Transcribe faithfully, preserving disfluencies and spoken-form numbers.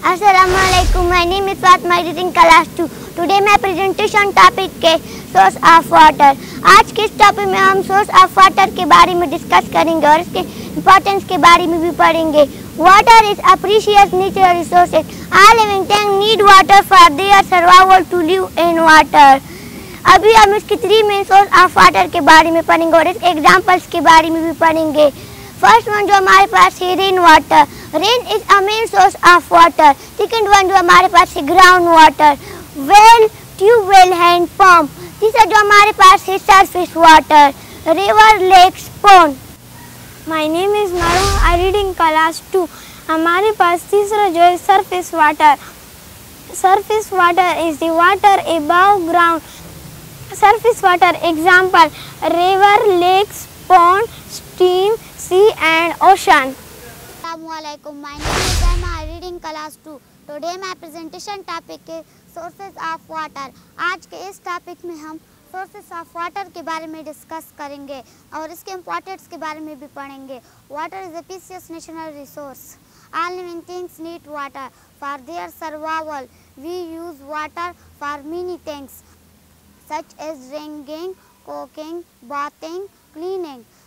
Assalamualaikum. My name is Fatma reading class two. Today my presentation topic है source of water. आज के इस topic में हम source of water के बारे में डिस्कस करेंगे और इसके इम्पोर्टेंस के बारे में भी पढ़ेंगे. Water is a precious natural resource. All living things need water for their survival to live in water. अभी हम इसके three main source of water के बारे में पढ़ेंगे और इसके एग्जाम्पल्स के बारे में भी पढ़ेंगे. फर्स्ट वन जो हमारे पास है rain water. Rain is a main source of water. Second one जो हमारे पास है ground water, well, tubewell, hand pump. तीसरा जो हमारे पास है surface water, river, lakes, pond. My name is Maru, I read in class two. हमारे पास तीसरा जो है surface water. Surface water is the water above ground. Surface water example river, lakes, pond, stream, sea and ocean. Assalamualaikum. My name is Emma. I read in class two. Today my presentation topic is sources of water. आज के इस topic में हम sources of water के बारे में discuss करेंगे और इसके इम्पोर्टेंस के बारे में भी पढ़ेंगे. Water is a precious natural resource. All living things need water for their survival. We use water for many things such as drinking, cooking, bathing, cleaning.